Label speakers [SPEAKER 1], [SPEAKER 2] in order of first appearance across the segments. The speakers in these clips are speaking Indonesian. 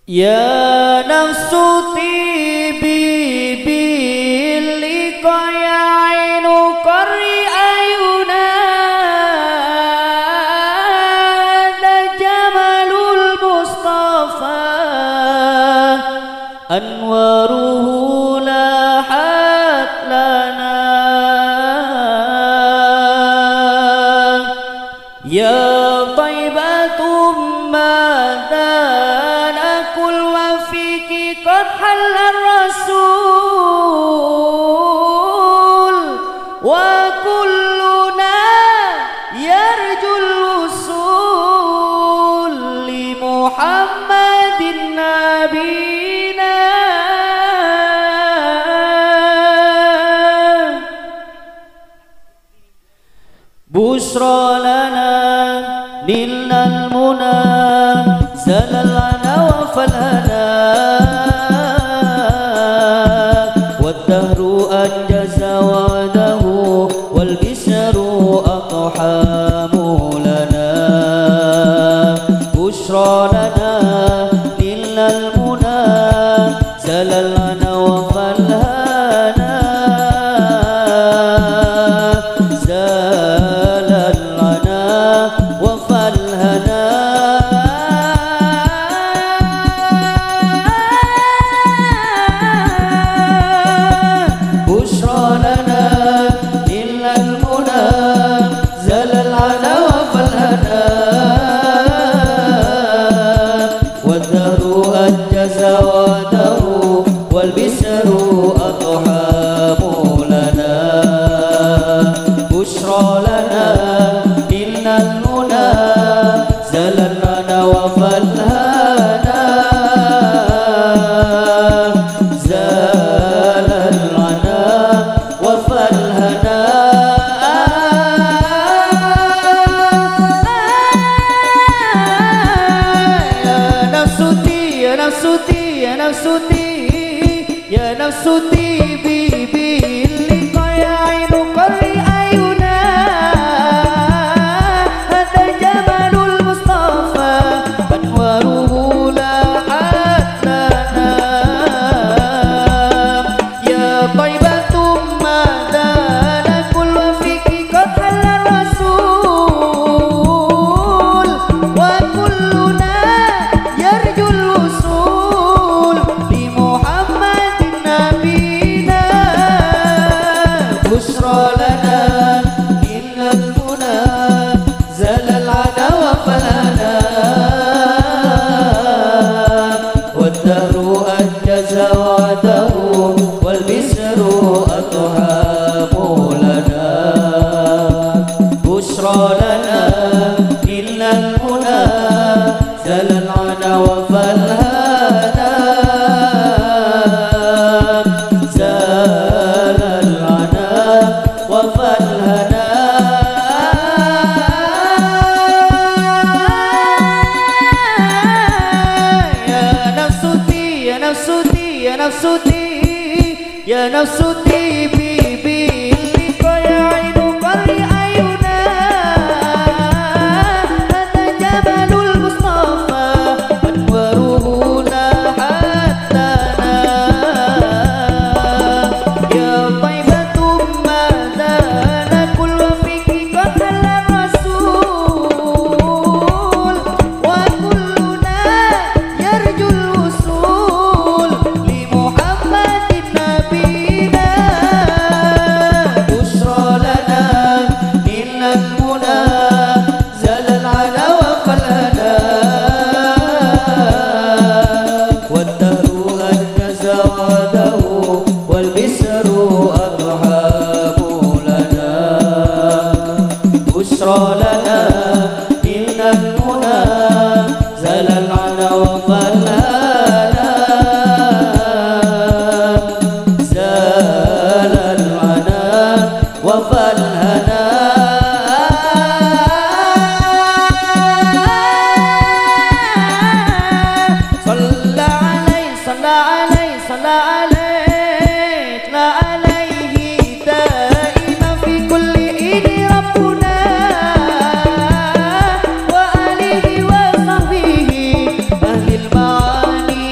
[SPEAKER 1] Ya nafsu tibi bilika ya ainu qari ayuna da jamalul mustafa anwaruhu lahat lana ya taibatum madana kul wa fiki qad halal rasul wa kulluna yarjul usul li muhammadin nabina busra lana nilnal muna zalalana wa falana waddahru anjaza wa'dahu wal bisru aqhamu lana bushra lana nilnal muna zalalana wa falana zalalana wa falana ya nafsuti bibi lika ya ainu qari ayuna hada jamalul mustafa anwaruhu lahat lana ya taibatum madana kul wa fiki qad halal rasul wa kulluna yarjul usul li muhammadin nabina busra lana innal muna zalal ada wa falana waddahru anjaza wa'dahu wal bisru athamu lana busra lana innal muna zalal ada wa falana zalal ada wa falana ya nafsuti ya nafsuti ya nafsuti ya nafsuti bibi lika ya ainu qari ayuna hada jamalul mustafa anwaruhu lahat lana ya taibatum madana kul wa fiki qad halal rasul wa kulluna yarjul usul li muhammadin nabina busra lana innal muna zalal ala wa falana waddahru anjaza wa'dahu wal bisru athamu lana busra lana innal muna zalal ala wa falana zalal ala wa falana صلى عليه صلى عليه صلى عليه لا عليه دائما في كل حين ربنا وآله وصحبه أهل المعاني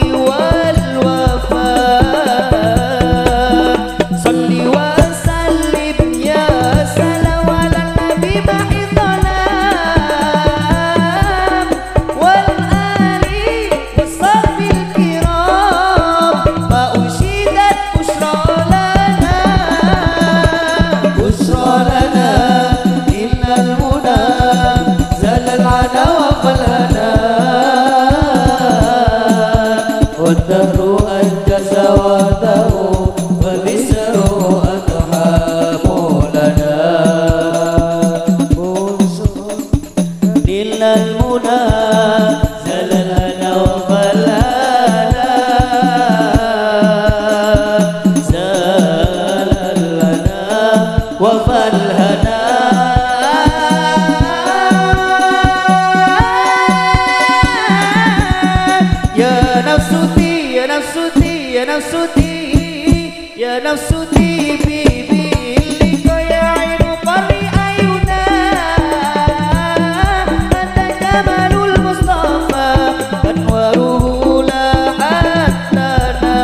[SPEAKER 1] nafsuti, ya nafsuti, ya nafsuti, ya nafsuti, bibi liko ya ainu qari ayuna, anta jamalul Mustafa, anwaruhu lahat lana,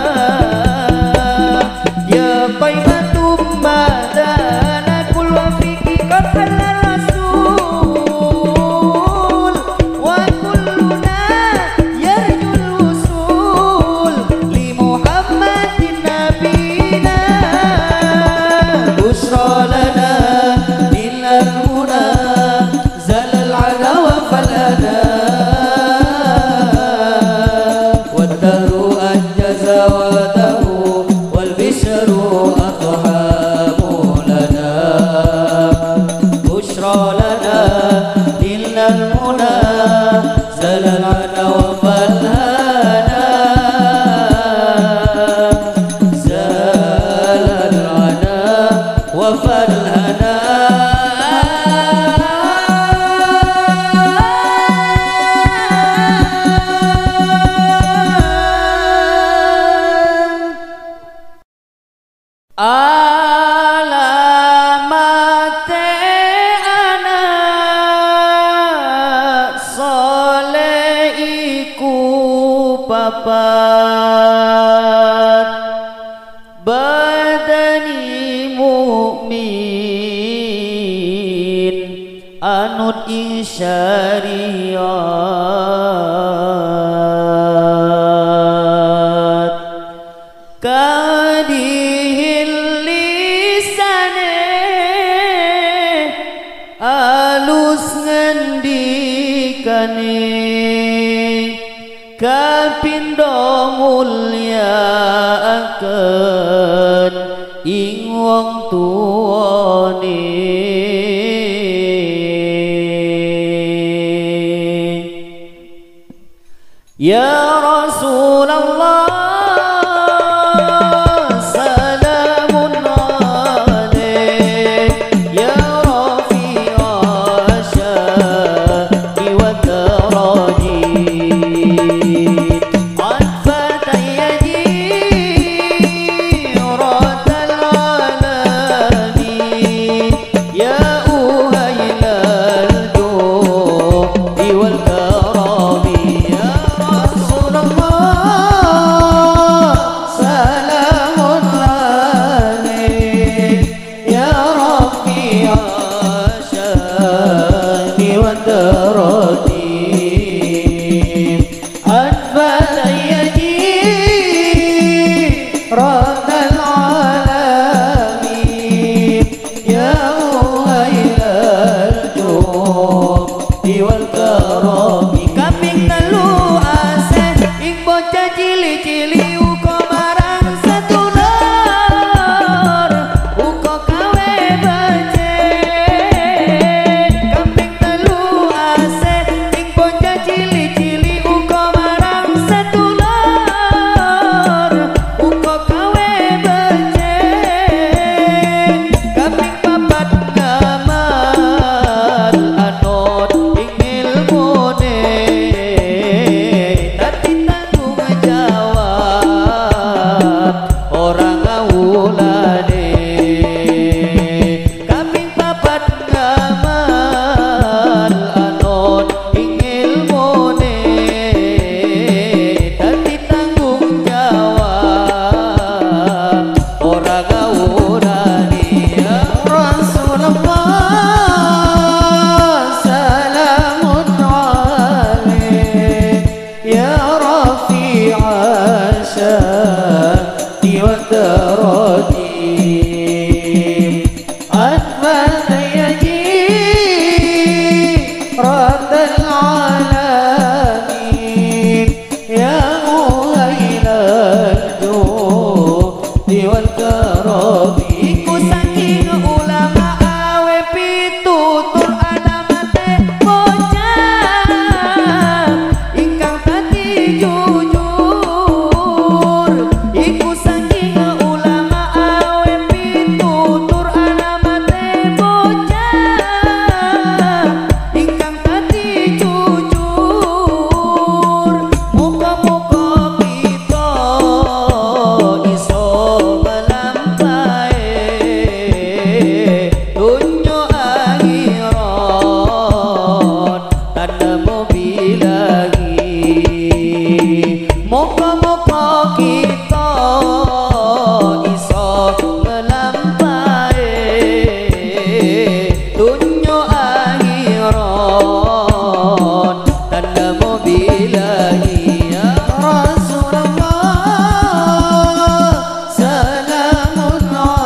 [SPEAKER 1] ya qaimatum madana kul wa fiki qad halal rasul, wa kulluna yarjul wusul li Muhammadin nabina, bushra lana lilal muna zalal ala wa falana, waddaru anjaza wadahu wal bishru adhamu lana, bushra lana lilal muna zalal ala wa falana, zalal ala wa falana. Alamate anak soleh iku papat, badani mukmin anut isyariat, kadihil lisane alus ngendikane, kapindo mulyaaken ing wong tuwane, ya Rasulullah salamun alaik, ya Rafi'a syaqi wa darajin, atfata yadi ratal alamin, ya uhailal judi wal karami, ya Rasulullah salamun alaik, ya Rafi'a syaqi wa darajin, atfata yadi ratal alamin, ya uhailal judi wal karami, kaping telu asih ing bocah cili-cili uga marang sedulur, uga kawe becik, kaping telu asih ing bocah cili-cili uga marang sedulur, uga kawe becik, kaping papat ngamal anut ing ilmune, dadi tanggung jawab orang ngawulane, kaping papat ngamal anut ing ilmune, dadi tanggung jawab orang ngawulane, ya Rasulullah salamun alaik, ya Rafi'a syaqi wa darajin, atfata yadi ratal alamin, ya uhailal judi wal karami, iku saking ulama awe pitutur alamate bocah ingkang tadi jujur, iku saking ulama Moga-moga kita iso ngelampahi dunya akhirat dan namo billahi ya Rasulullah salamun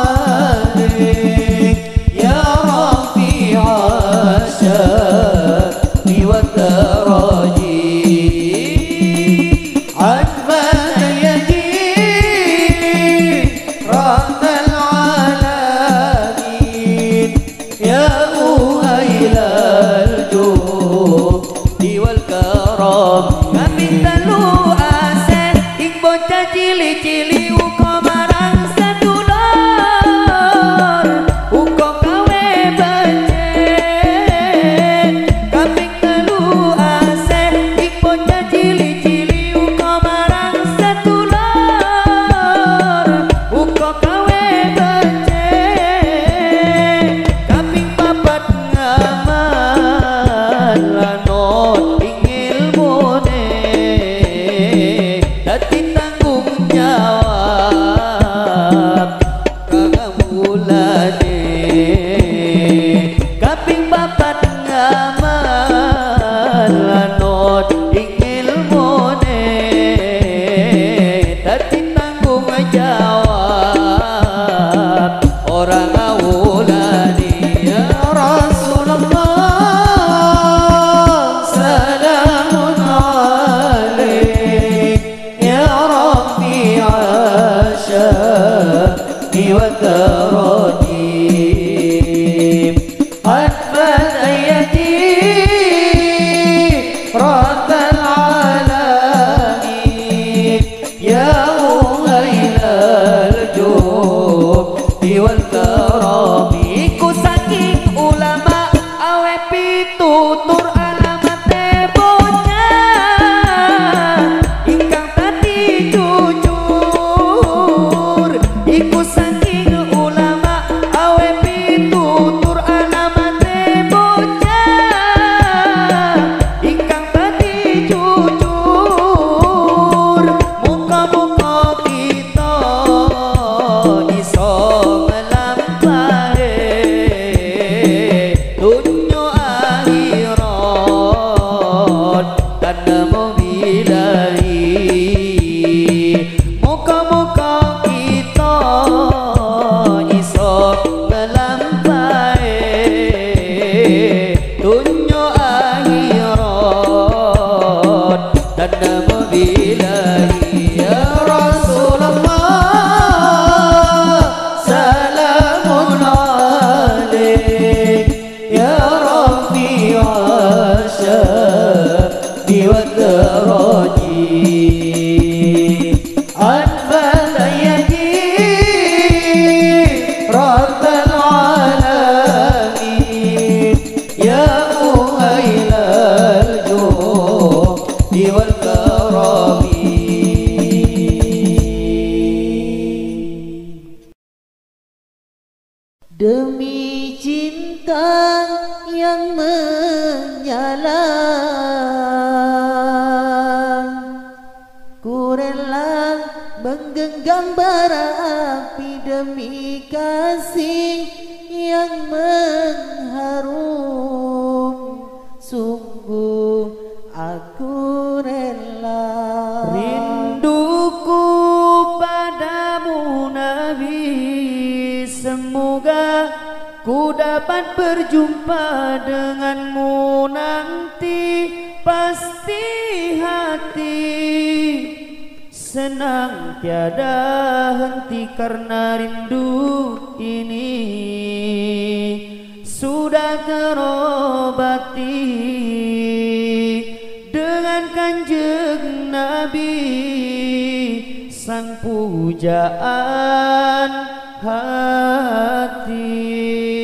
[SPEAKER 1] alaik ya rafi'a syaf'i wa taraji cili-cili uko marang sedulur uko kawe becek kaping telu aseh iku cili-cili uko marang sedulur uko kawe becek kaping papat ngamal lanot ing ilmune dadi jawab kagambulane kaping papat ngamal lanot ing ilmune dadi tanggung jawab orang ngawulane ya Rasulullah salamun alaik ya syaf'i wa taraji atfal ayati ratal alamin ya muhailal judi wal karami ku saking ulama awe pitutur alamate bocah ingkang tadi jujur iku saking ulama awe pitutur alamate bocah ingkang tadi jujur muka-muka kita iso ngelampahi dunya akhirat dan namo billahi muka-muka kita iso ngelampahi dunya akhirat dan namo billahi ya Rasulullah salamun alaik ya rafi'a syaf'i wa taraji demi cinta yang menyala ku rela menggenggam bara api demi kasih yang mengharum sungguh aku rela rinduku padamu Nabi semoga ku dapat berjumpa denganmu nanti pasti hati senang tiada henti karena rindu ini sudah terobati dengan kanjeng Nabi sang pujaan hati.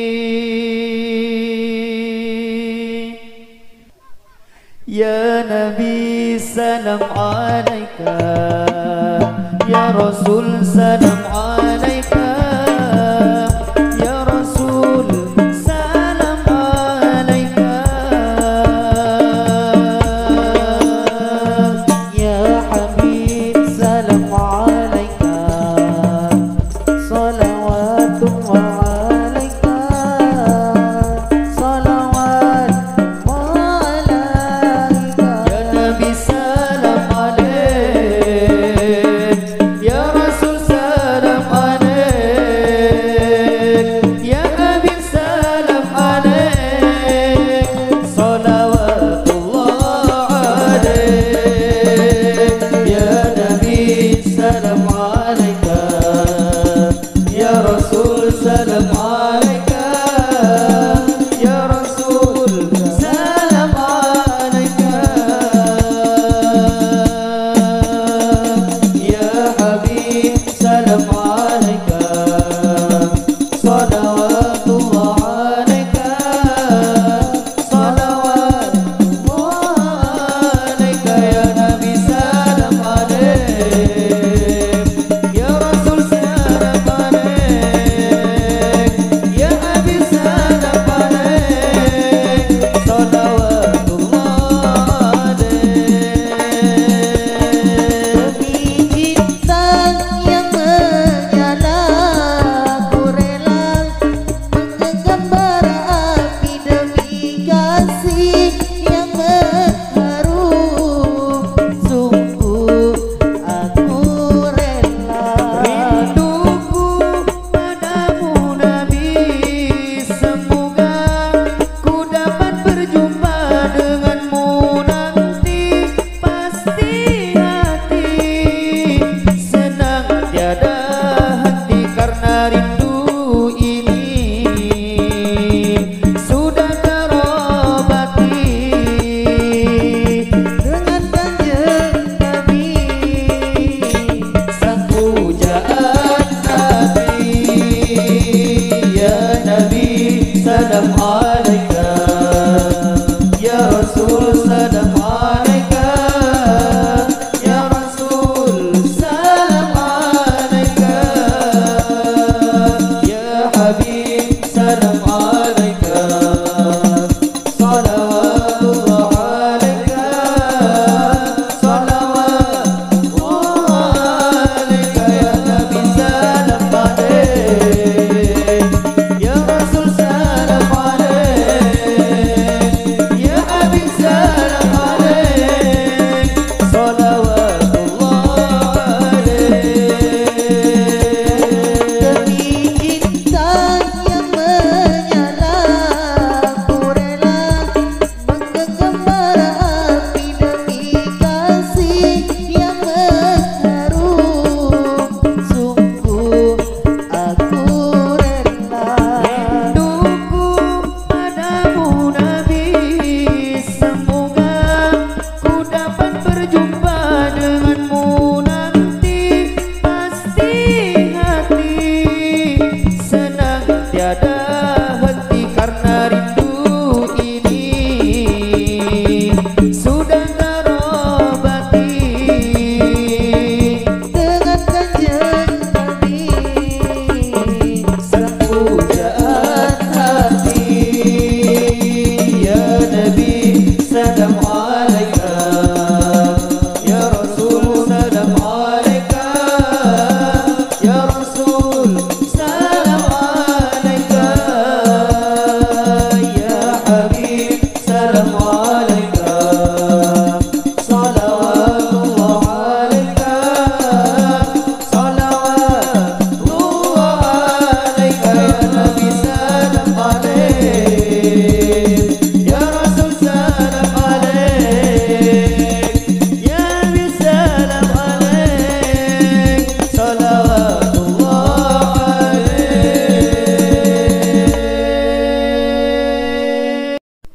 [SPEAKER 1] Ya Nabi salam alaika, Ya Rasul salam alaika, Ya Rasul salam alaika, Ya Habib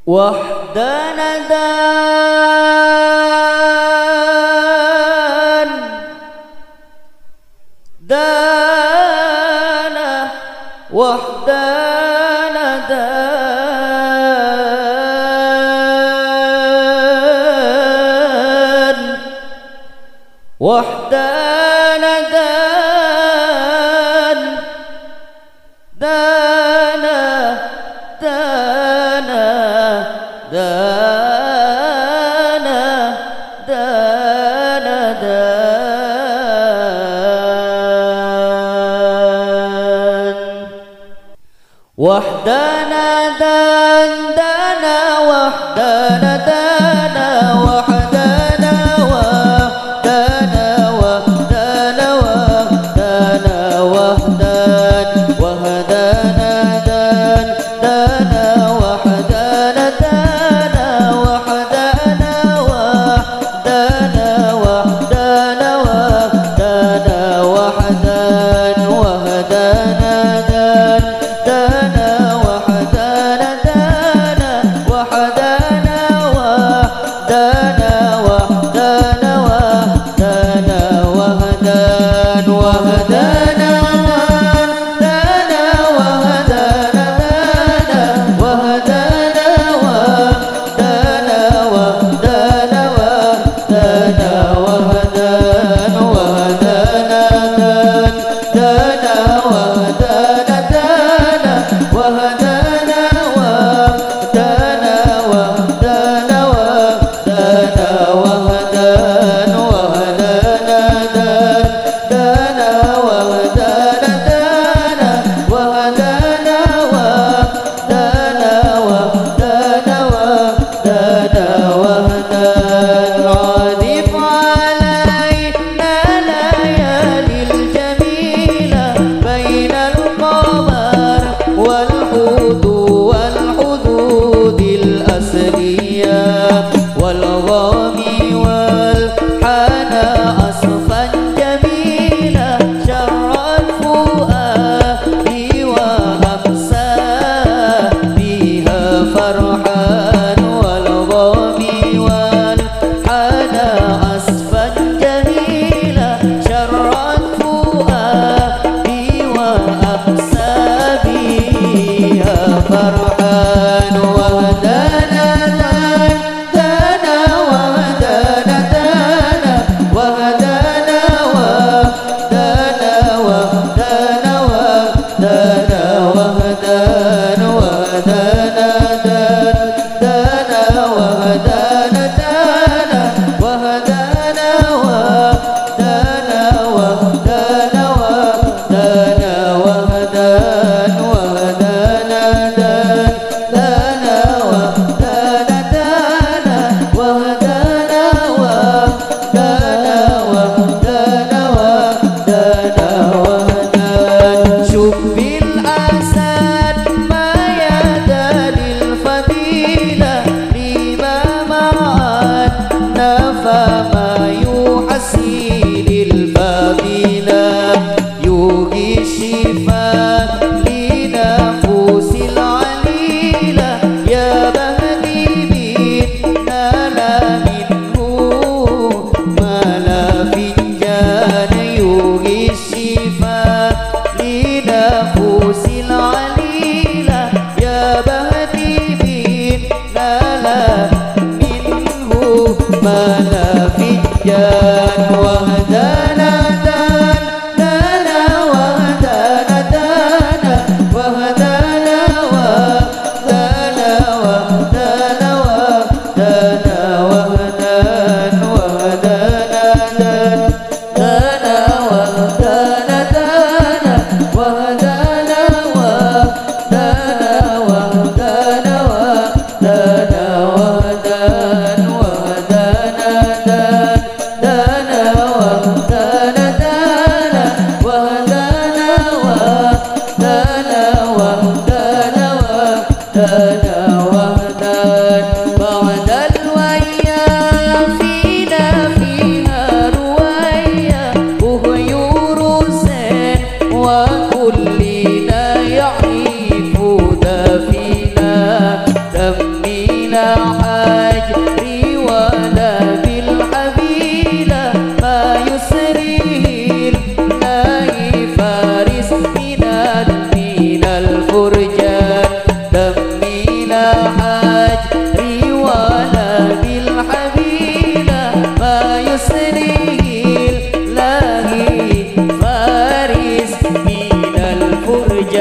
[SPEAKER 1] وحدنا دان دانا وحدنا دان وحدنا دان دانا دانا دانا دانا دان وحدنا دان دانا وحدنا دانا وحدنا وحدنا وحدنا وحدنا وحدان وحدنا دان دانا وحدنا دانا وحدنا وحدنا وحدنا وحدنا وحدان وحدنا دان دانا وحدنا دانا وحدنا وحدنا وحدنا وحدنا وحدان وحدنا دانا وحدنا دانا وحدنا وحدنا وحدنا وحدنا وحدان وحدنا دان دانا وحدنا دانا وحدنا وحدنا وحدنا وحدنا وحدان وحدنا دان دانا وحدنا دانا وحدنا وحدنا وحدنا وحدنا وحدان عاطف علينا ليالي الجميلة بين القمر والحدود والحدود الأصلية والغام والحنى أصفا جميلة شرت فؤادي وأمسى بها فرحان والغام والحنى أصفا جميلة شرت فؤادي وأمسى بها فرحان وهدانا دانا وهدانا دانا وهدانا وهدانا وهدانا وهدانا وهدان وهدانا دان دانا وهدانا دانا وهدانا وهدانا وهدانا وهدانا وهدان وهدانا دان دانا وهدانا دانا وهدانا وهدانا وهدانا وهدانا وهدان شوف الأسد ما يدان الفضيلة لما معاد فما يحسين الفضيلة يوجي الشفاء لنفوس العليلة يا بهدي نال منه ما لا فنجان يوجي الشفاء لنفوس العليلة يا بهدي نال منه ما لا فنجان وهدانا دان دانا وهدانا دانا وهدانا وهدانا وهدانا وهدانا وهدان وهدانا دان دانا وهدانا دانا وهدانا وهدانا وهدانا وهدانا وهدان وهدانا دان دانا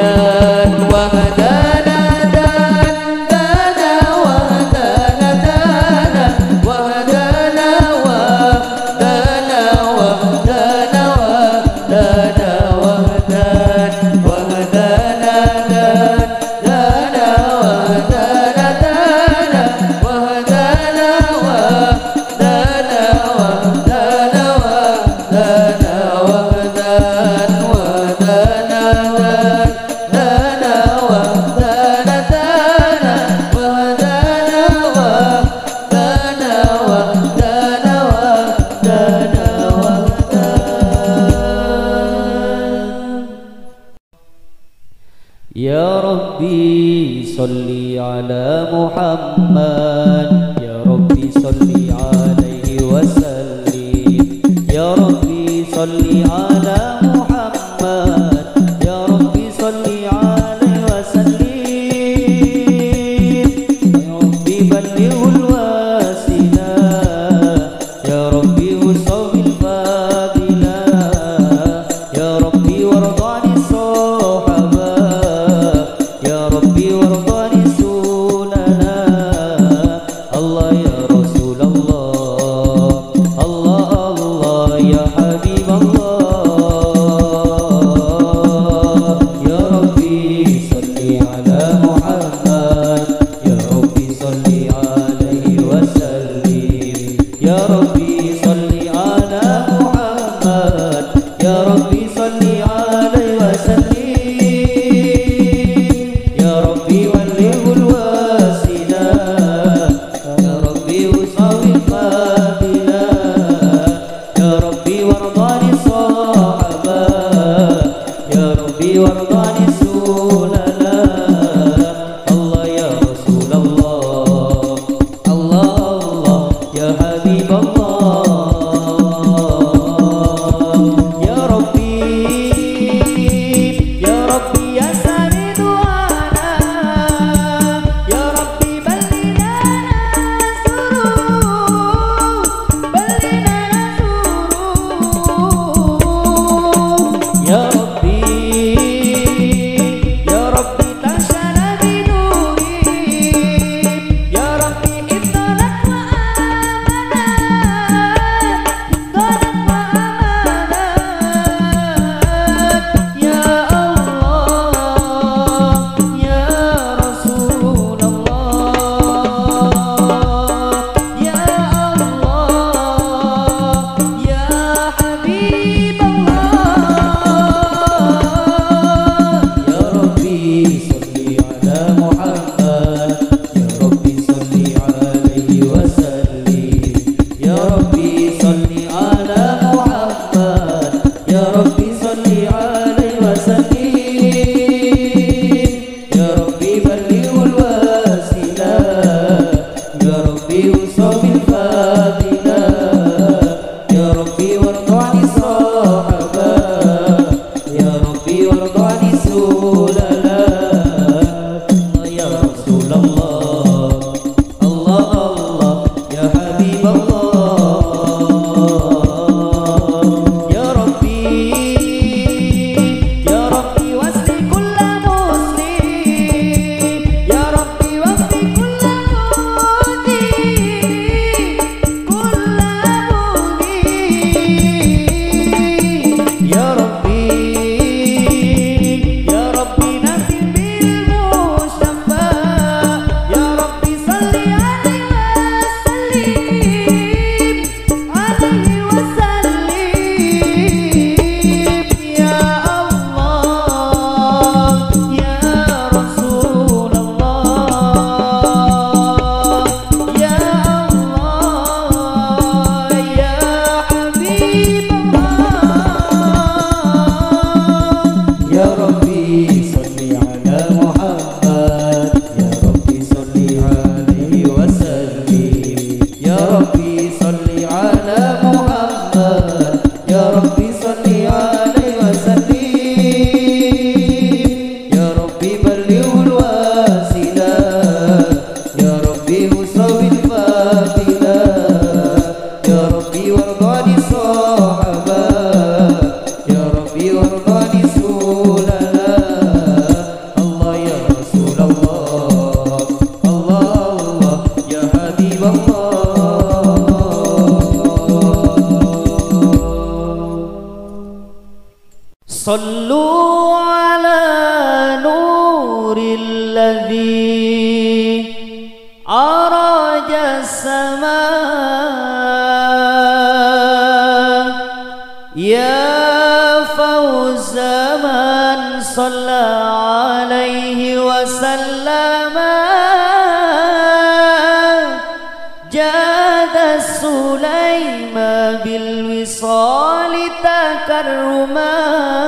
[SPEAKER 1] يا ربي صلي على محمد، يا ربي صلي عليه وسلم، يا ربي صلي على محمد، يا ربي صلي عليه وسلم، يا ربي بلغه الواسلة، يا ربي وصف الفاضلة، يا ربي وارض عن الصحابة، يا ربي وارض عن رسولنا، الله يا رسول الله، الله الله يا حبيب الله، يا ربي صلي على محمد، يا ربي صلي عليه وسلم، يا ربي صلي على محمد، يا ربي صلي عليه وسلم، يا ربي بلغه الواسلة، يا ربي وصف الفاضلة، يا ربي وارض عن الصحابة، يا ربي وارض عن رسولنا، الله يا رسول الله، الله الله يا حبيب الله، يا ربي يا ربي يا سامي دعانا، يا ربي بلغنا نصره، بلغنا نصره، يا ربي يا ربي تنشأنا بنوره، يا ربي اطلعت وآمنت، ضلت وآمنت، يا الله يا رسول الله، يا الله يا حبيب الله، يا ربي صلي على محمد، يا ربي صلي عليه وسلم، يا ربي صلي على محمد، يا ربي صلي عليه وسلم، يا ربي بلغه الواسلة، يا ربي وصف الفاضلة، يا ربي وارض عن الصحابة، يا ربي وارض عن رسولنا، يا رسول الله، الله الله يا حبيب الله، يا ربي يا ربي واسق كل مسلم، يا ربي واسق كل مؤمن، كل مؤمن، يا ربي يا ربي نفي بالمصطفى، يا ربي صلي عليه وسلم، يا الله يا رسول الله، يا الله يا حبيب الله، يا ربي صلي على محمد، يا ربي صلي عليه وسلم، يا ربي صلي على محمد، يا ربي صلي عليه وسلم، يا ربي بلغه الواسلة، يا ربي وصف الفاضلة، يا ربي وارض عن الصحابة، يا ربي وارض عن رسولنا، صلوا على نور الذي أرج السماء يا فوز من صلى عليه وسلم جاد سليم بالوصال تكرما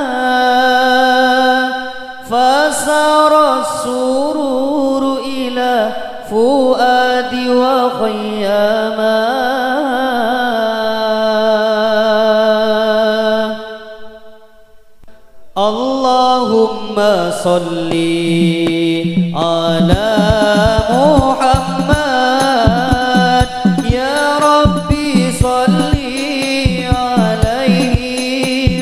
[SPEAKER 1] فسار السرور إلى فؤادي وخياما اللهم صل على محمد يا ربي صل عليه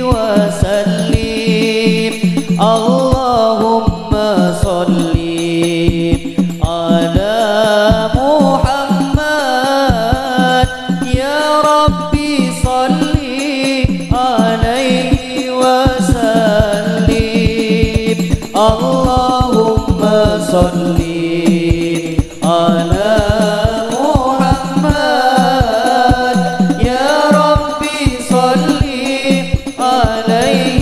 [SPEAKER 1] وسلم اللهم صل على محمد يا ربي صل عليه وسلم اللهم صل على محمد يا ربي صل عليه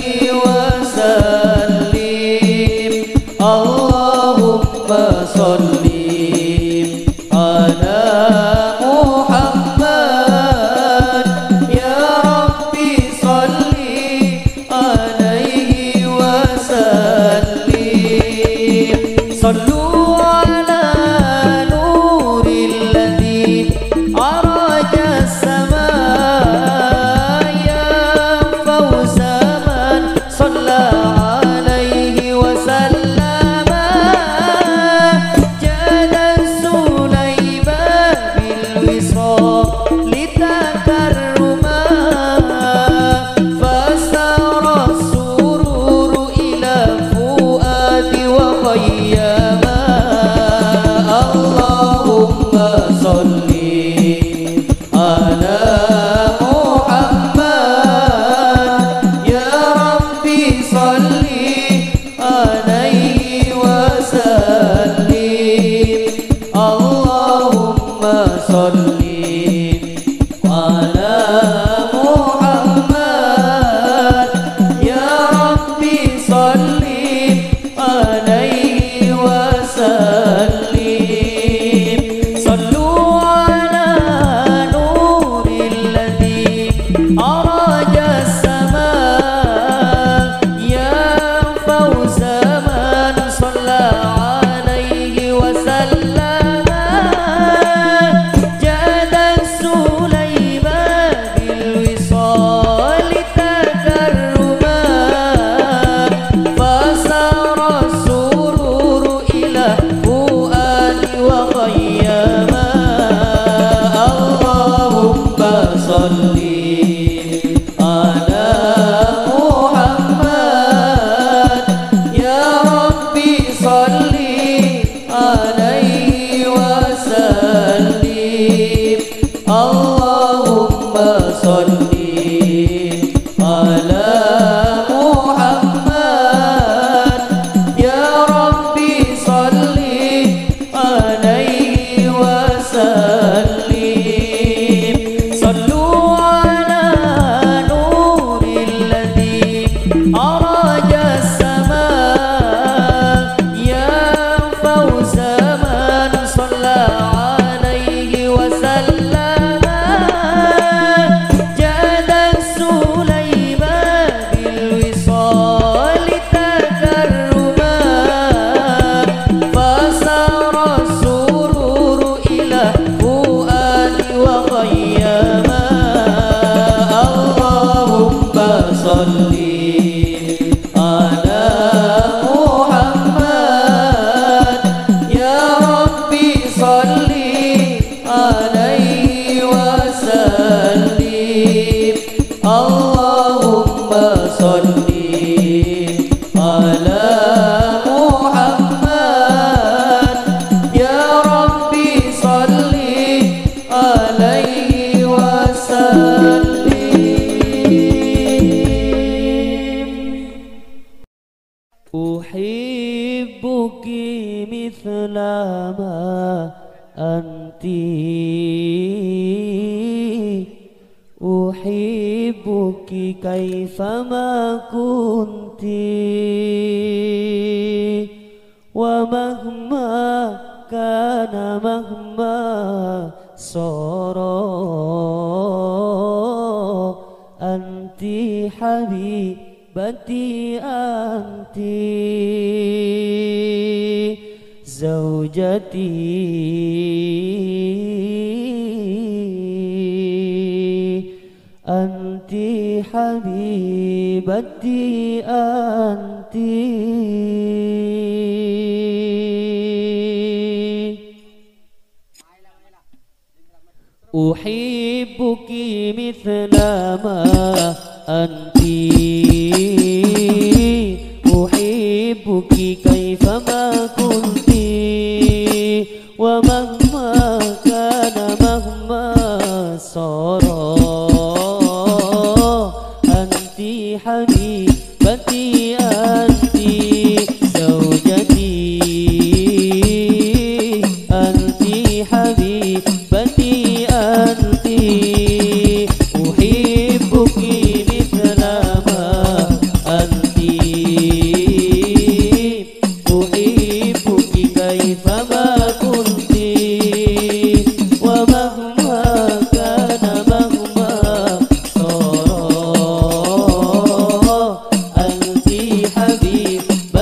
[SPEAKER 1] وسلم اللهم صل على محمد يا ربي صل عليه وسلم صلوا على نور الذي أرج السماء يا فوز من صلى عليه وسلم جاد سليم بالوصال تكرما فسار السرور إلى فؤاد وخياما اللهم صل على محمد يا ربي صل عليه وسلم اللهم صل على محمد يا ربي صل عليه وسلم صلوا على نور الذي أرج السماء يا فوز من صلى عليه وسلم جاد سليم بالوصال تكرما فسار السرور إلى فؤاد وخياما اللهم صل على محمد يا ربي صل عليه وسلم اللهم صل على محمد يا ربي صل عليه وسلم صلوا على نور الذي أرج السماء يا فوز من صلى عليه وسلم جاد سليم بالوصال تكرما فسار السرور إلى فؤاد وخياما اللهم صل على محمد يا ربي صل عليه وسلم اللهم صل على محمد يا ربي صل عليه وسلم كيفما كنت ومهما كان مهما صار أنت حبيبتي أنت زوجتي أنت حبيبتي أنت أحبك مثل ما أنت أحبك كيفما كنت ومهما كان مهما صار أنت حبيبتي أنت زوجتي أنت حبيبتي أنت أحبك مثل ما أنت أحبك كيفما كنت ومهما كان مهما صار أنت حبيبتي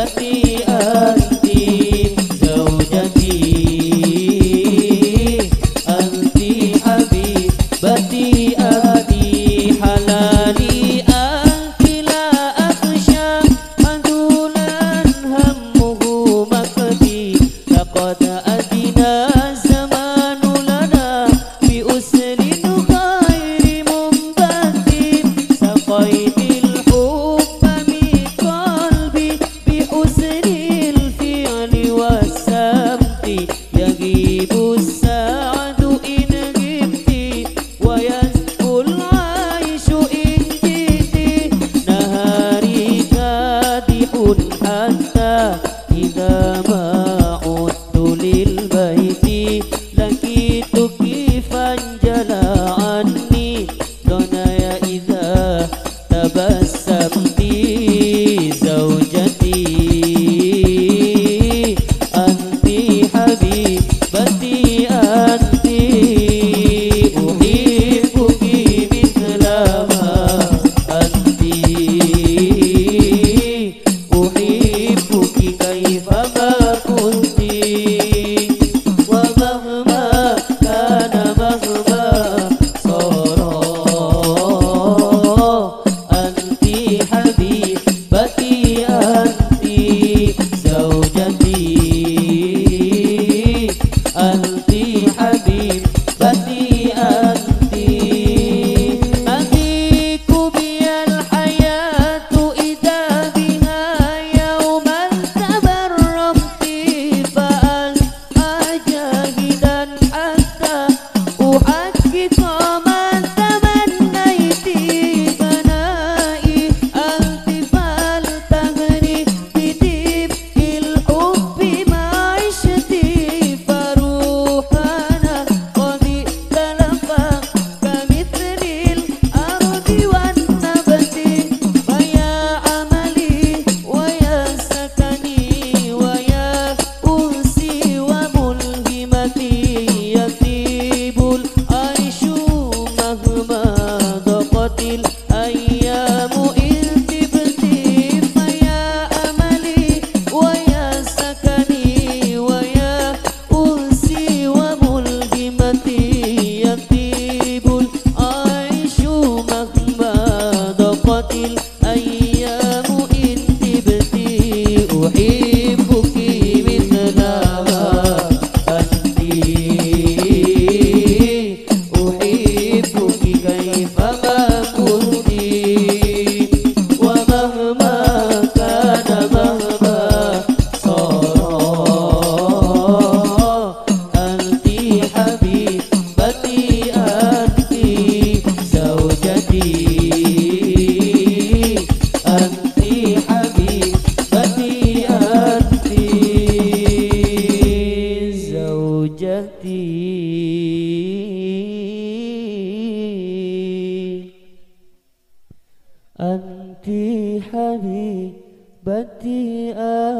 [SPEAKER 1] Anti habibati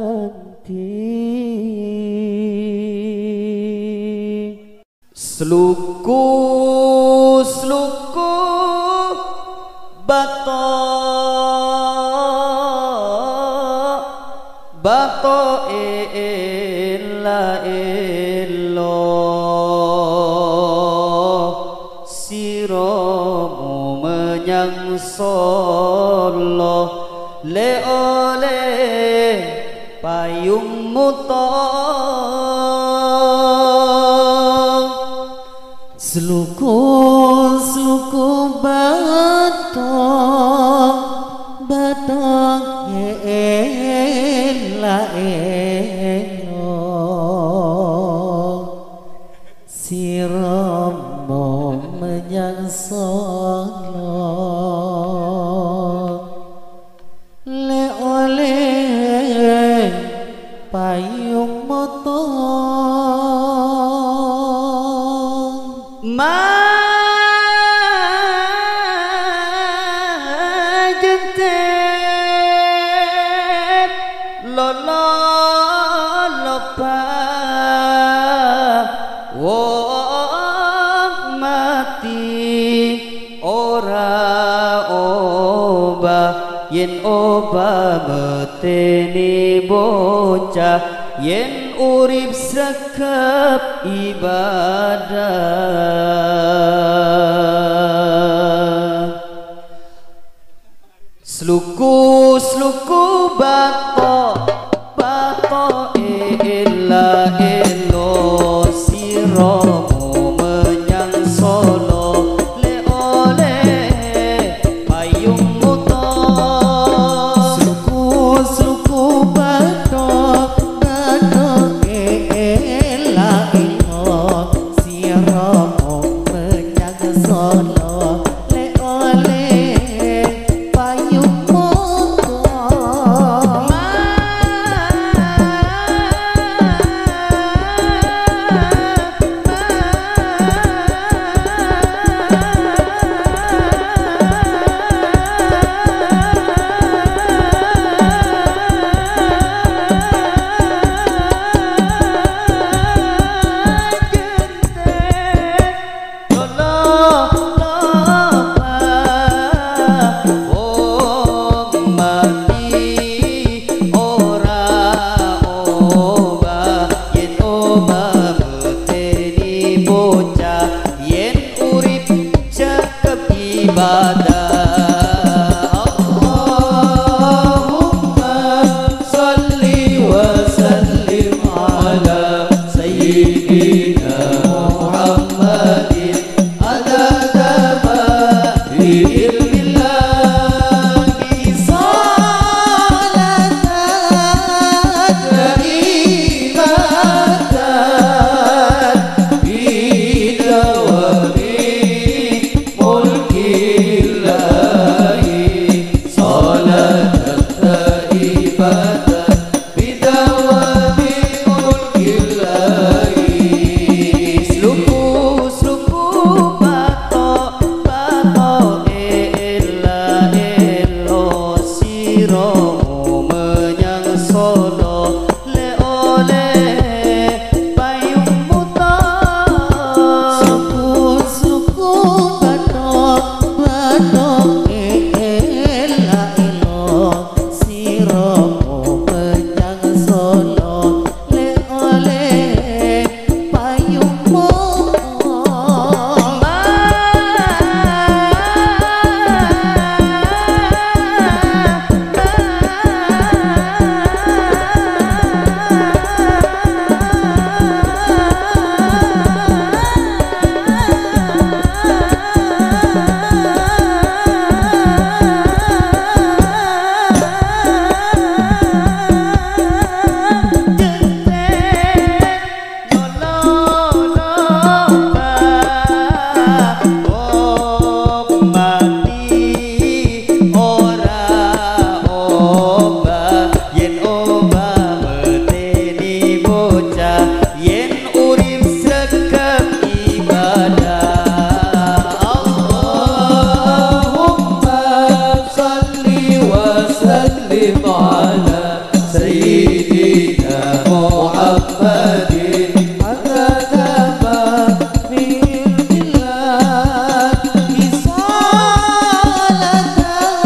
[SPEAKER 1] anti. Sluku sluku bato illa illallah siramu menyang Solo le oleh payung muto
[SPEAKER 2] sluku sluku bato ela elo siramu menyang Solo le oleh payung motong
[SPEAKER 1] majentet lolo lopa wong mati ora obah yen obah meteni bocah yen urip sekep ibadah sluku sluku bato illa elo siramu menyang Solo le oleh payung muto
[SPEAKER 2] sluku sluku bato ela elo siramu menyang Solo le oleh payung motong
[SPEAKER 1] وسلم على سيدنا محمد عدد ما في البلاد صلاة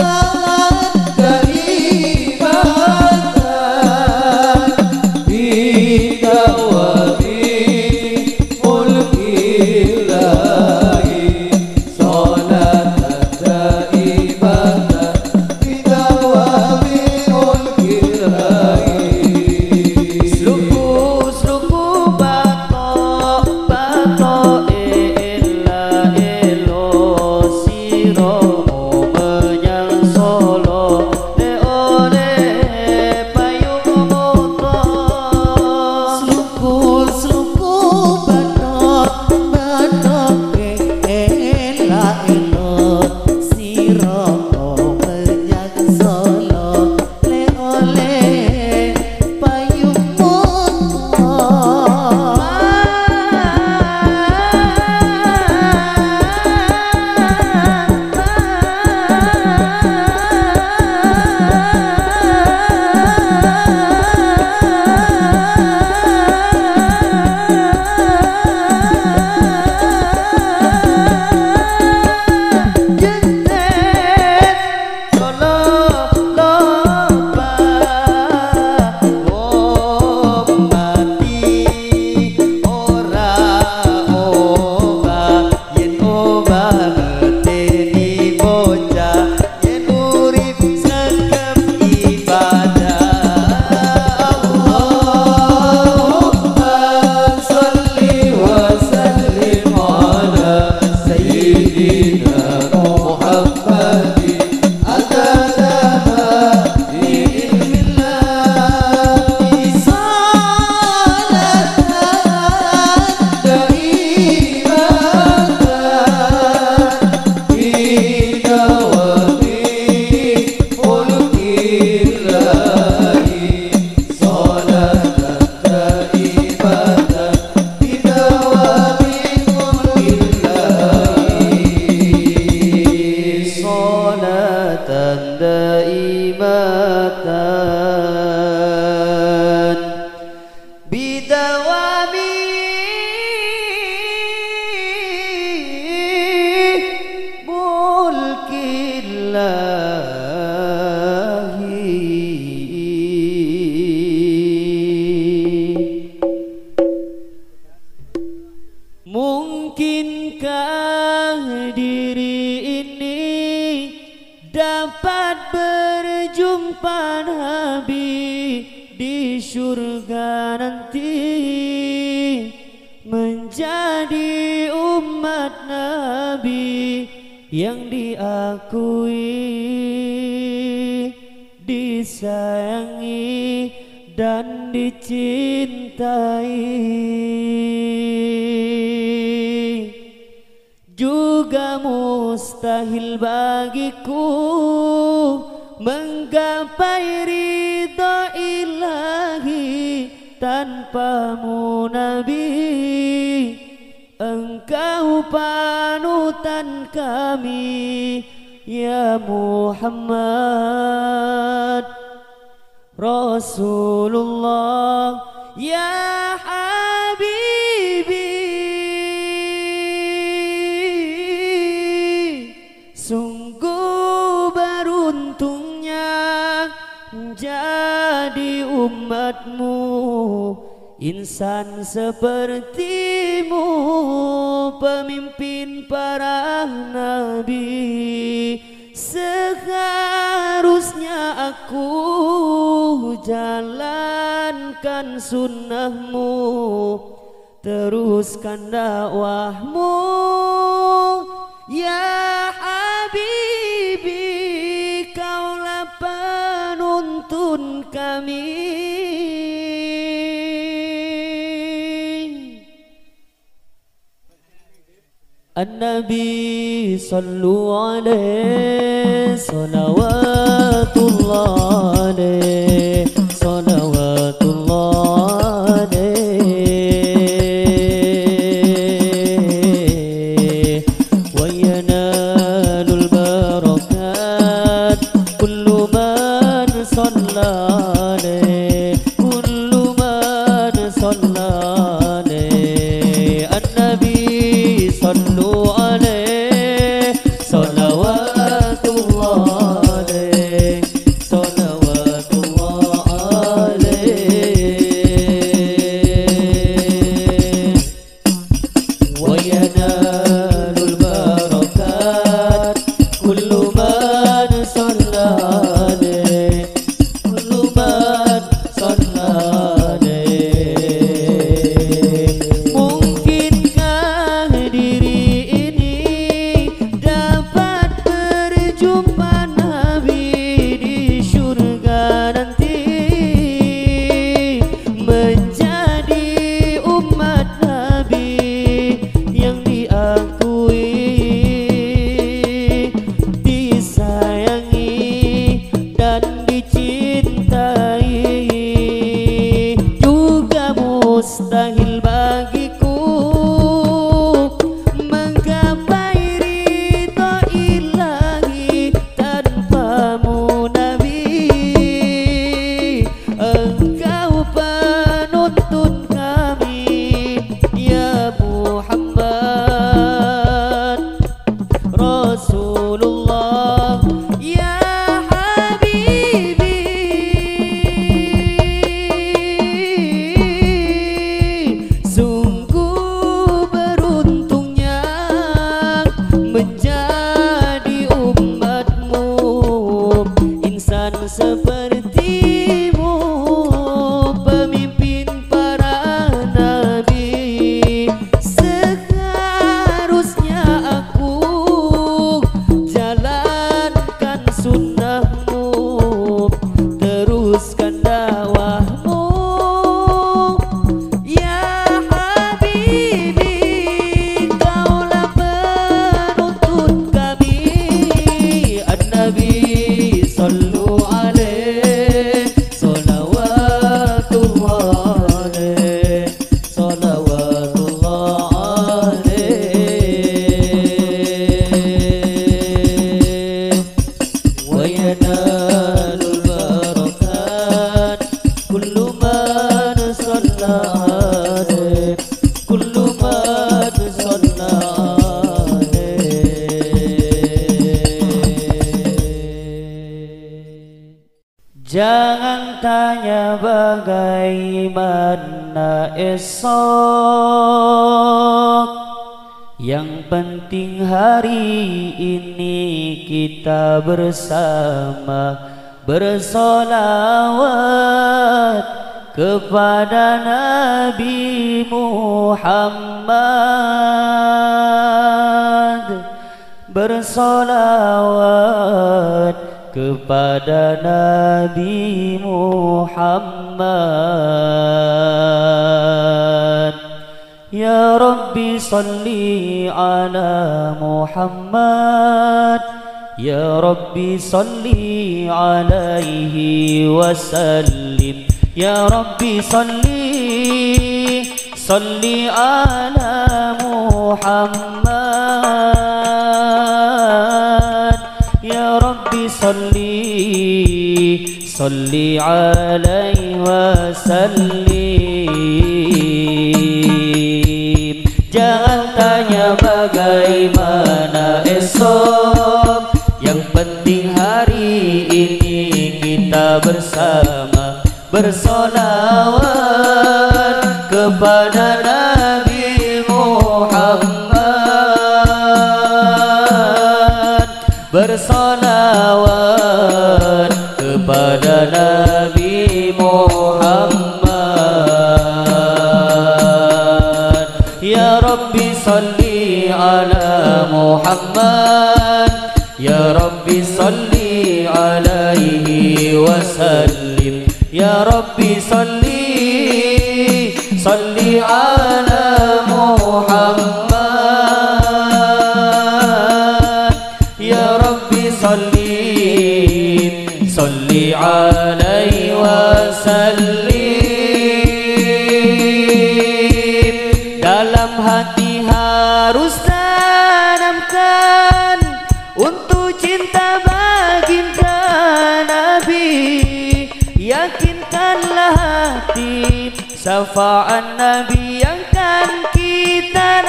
[SPEAKER 1] دائمة في دوام ملك الله صلاة دائمة في دوام ملك الله. Sluku batok batok ela elo siromu menyang Solo le oleh payung motor.
[SPEAKER 2] Sluku batok ela elo siromu menyang Solo le oleh payung
[SPEAKER 1] Mungkinkah diri ini dapat berjumpa Nabi di surga nanti, menjadi umat Nabi yang diakui, disayangi dan dicintai. Juga mustahil bagiku menggapai ridha ilahi tanpamu Nabi. Engkau panutan kami ya Muhammad Rasulullah ya Habibi. Sungguh beruntungnya jadi umatmu, insan sepertimu, pemimpin para nabi. Seharusnya aku jalankan sunnahmu, teruskan dakwahmu ya Habibi, kaulah penuntun kami. An-Nabi sallu alaihi salawatullah alaihi salawatullah alaihi wa yanalul barakat kullu man insan sepertimu, pemimpin para nabi. Seharusnya aku jalankan sunnahmu, teruskan dakwahmu. Ya Habibi, kaulah penuntut kami. An-Nabi sallu alaih, salawatullah alaih, salawatullah alaih. Wa yanalul barakat kullu man shalla alaih, kullu man shalla alaih. Jangan tanya bagaimana esok, yang penting hari ini kita bersama bersolawat kepada Nabi Muhammad, bersolawat kepada Nabi Muhammad. Ya Rabbi salli ala Muhammad, Ya Rabbi salli alaihi wasallim. Ya Rabbi salli ala Muhammad. Ya Rabbi salli alaihi wasallim. Jangan tanya bagaimana esok, yang penting hari ini kita bersama bersolawat kepada Nabi Muhammad, bersolawat kepada Nabi Muhammad. Ya Rabbi salli ala Muhammad, Ya Rabbi salli alaihi wasallim. Ya Rabbi salli ala Muhammad. Ya Rabbi salli alaihi wasallim. Dalam hati harus tanamkan untuk cinta baginda Nabi. Yakinkanlah hati syafaat Nabi yang kan kita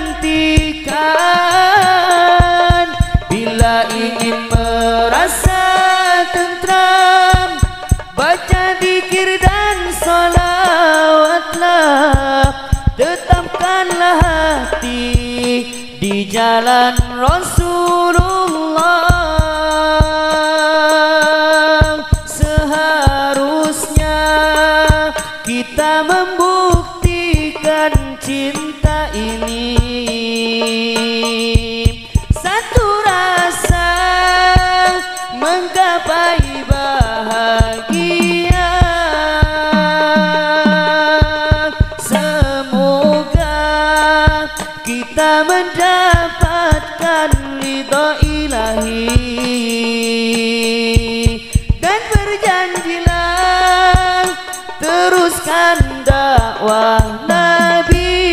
[SPEAKER 1] nantikan. Bila ingin merasa tentram, baca zikir dan salawatlah. Tetapkanlah hati di jalan Rasulullah. Seharusnya kita membuktikan cinta ini. Satu rasa menggapai bahagia. Semoga kita mendapatkan ridha ilahi. Dan berjanjilah teruskan dakwah Nabi.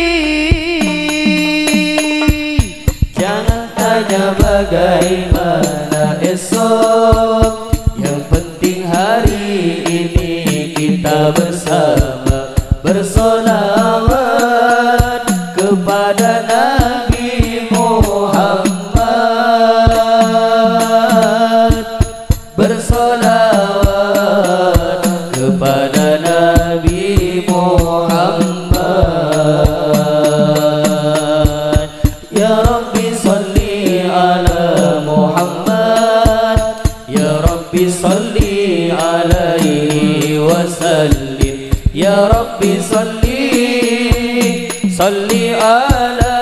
[SPEAKER 1] Jangan tanya bagaimana esok, yang penting hari ini kita bersama bersolawat kepada Nabi Muhammad, bersolawat kepada Nabi Muhammad. Ya Rabbi salli ala Muhammad, Ya Rabbi salli alaihi wasallim. Ya Rabbi salli, salli ala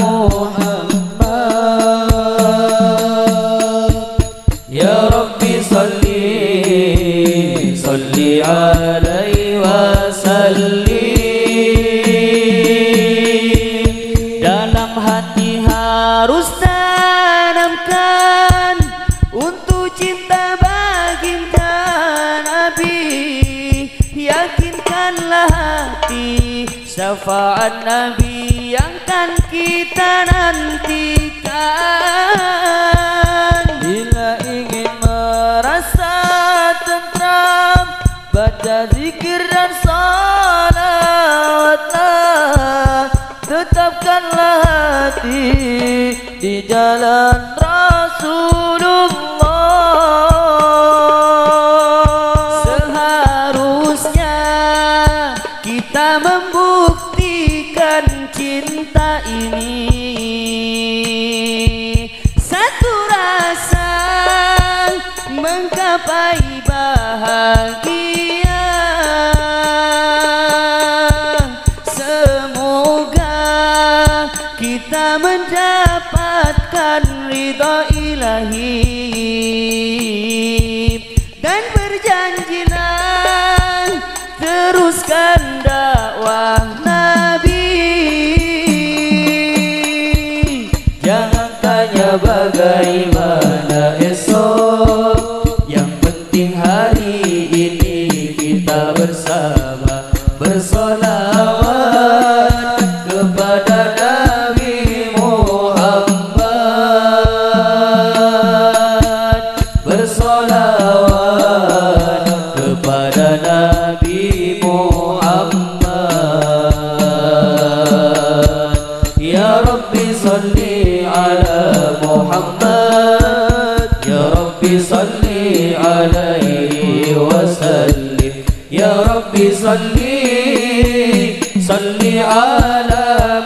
[SPEAKER 1] Muhammad. Ya Rabbi salli, salli alaihi wasallim. Dalam hati harus tanamkan untuk cinta baginda Nabi. Yakinkanlah hati syafaat Nabi yang kan kita nantikan. Bila ingin merasa tentram, baca zikir dan salawatlah. Tetapkanlah hati di jalan Rasulullah. Seharusnya kita membuktikan cinta ini. Satu rasa menggapai bahagia. Semoga kita mendapatkan ridha ilahi. Dan berjanjilah teruskan dakwah Nabi. Jangan tanya bagaimana esok, yang penting hari ini kita bersama bersolawat kepada Nabi Muhammad. Bersolawat kepada Nabi Muhammad. Ya Rabbi salli ala Muhammad. Ya Rabbi salli alaihi wasallim. Ya Rabbi salli, salli ala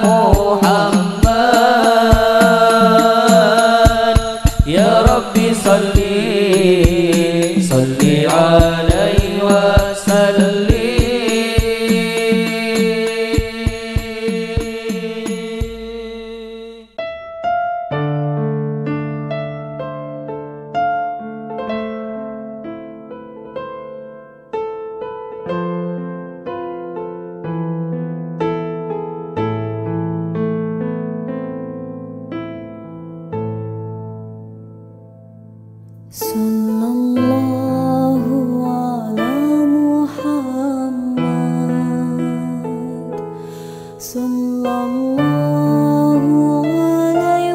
[SPEAKER 1] Muhammad. Ya Rabbi salli, salli alaihi wasallim.
[SPEAKER 3] Sallallahu ala Muhammad. Sallallahu alaihi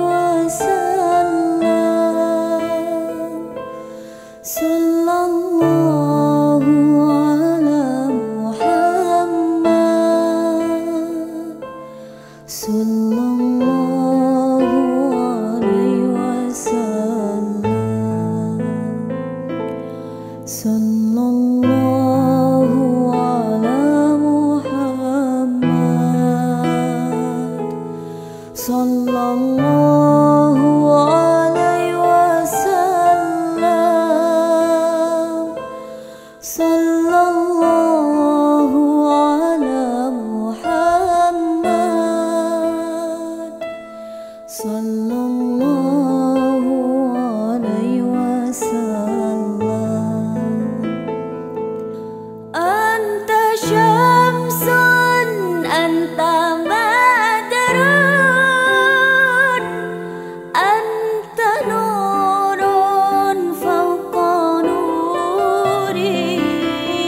[SPEAKER 3] wasallam. Sallallahu ala Muhammad. Sallallahu alaihi wasallam. Sallallahu ala Muhammad. Sallallahu alaihi wasallam. Sallallahu ala Muhammad. Sallallahu alaihi wasallam. Anta syamsun, anta badrun, anta nurun fawqa nuri.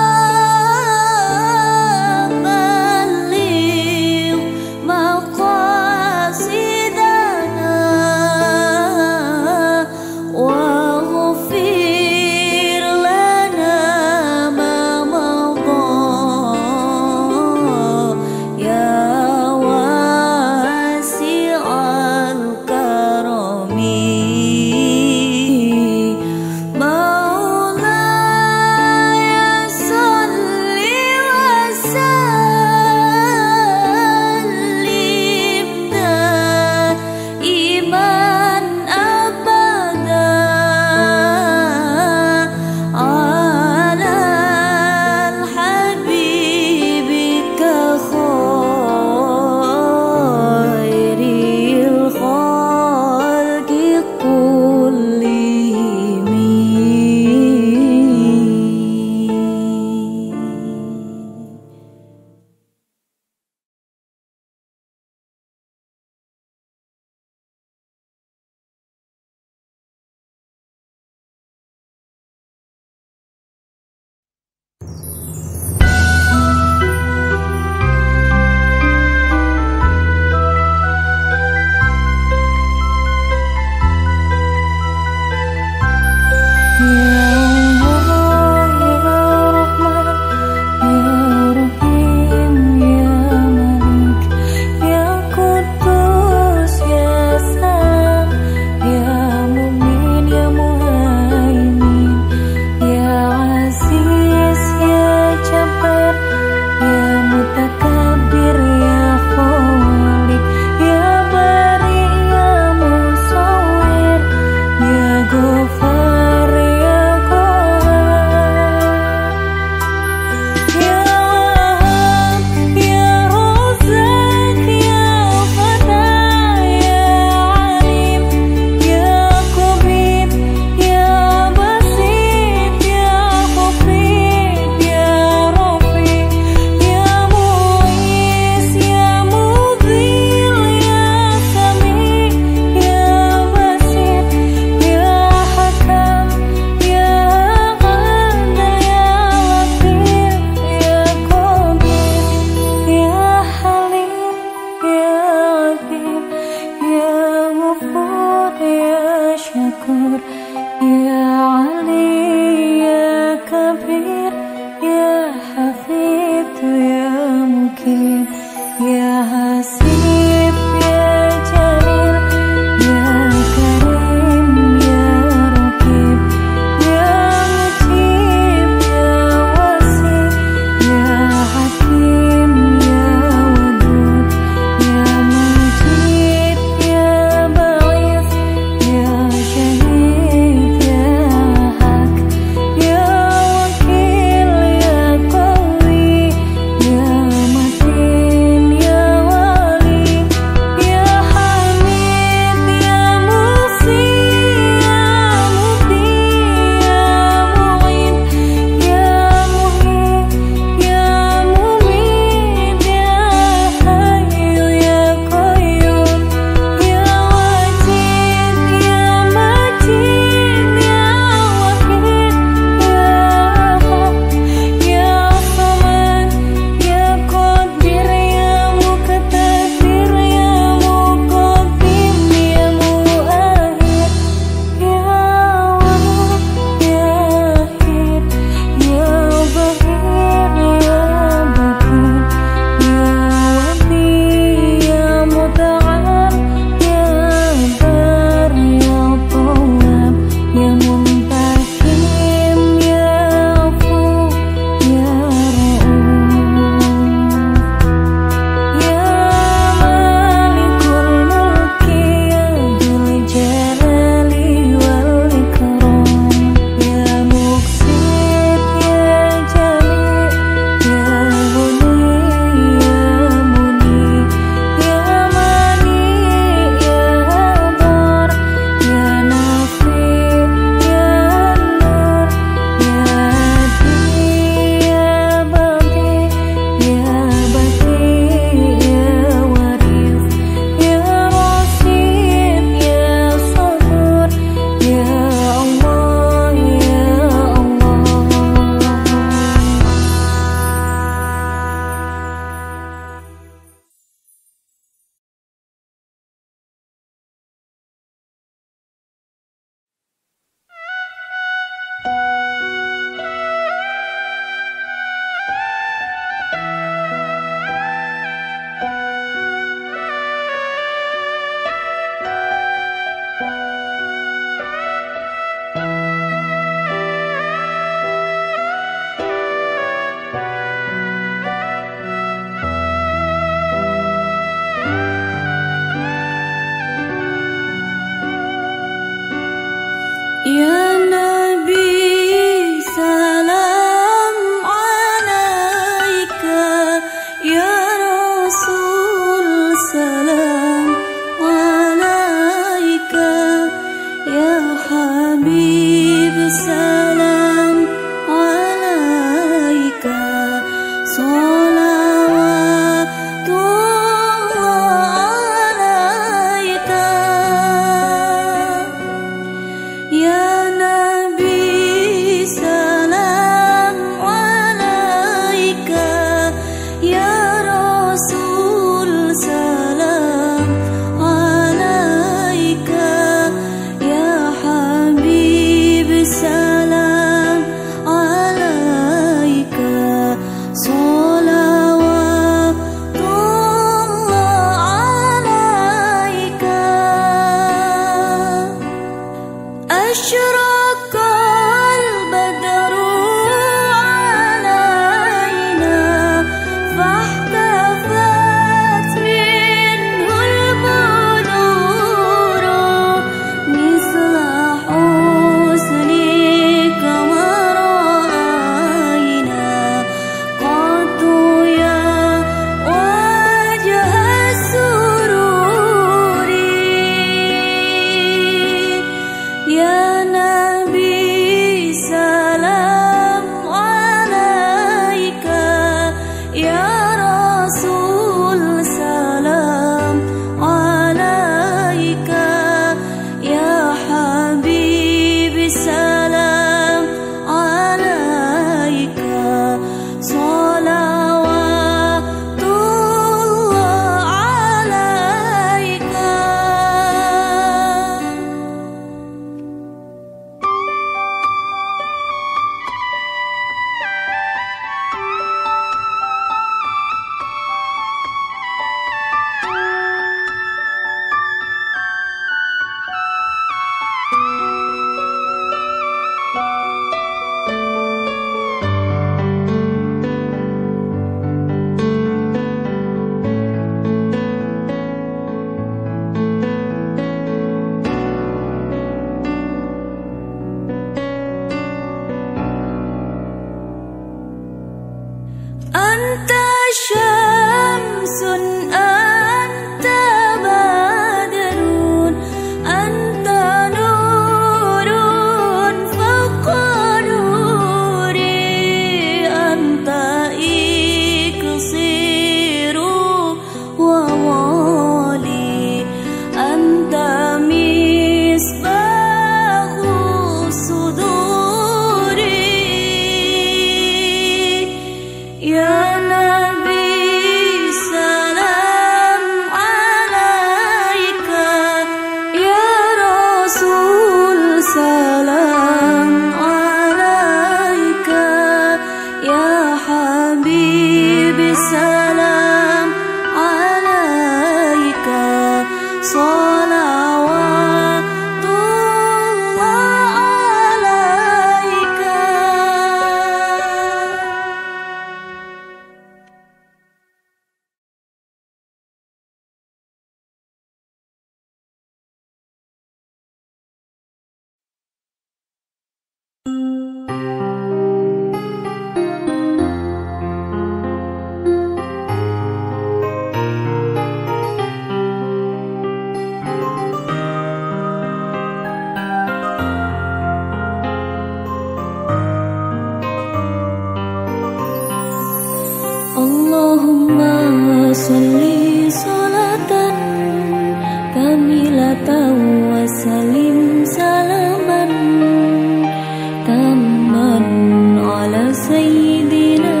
[SPEAKER 3] سيدنا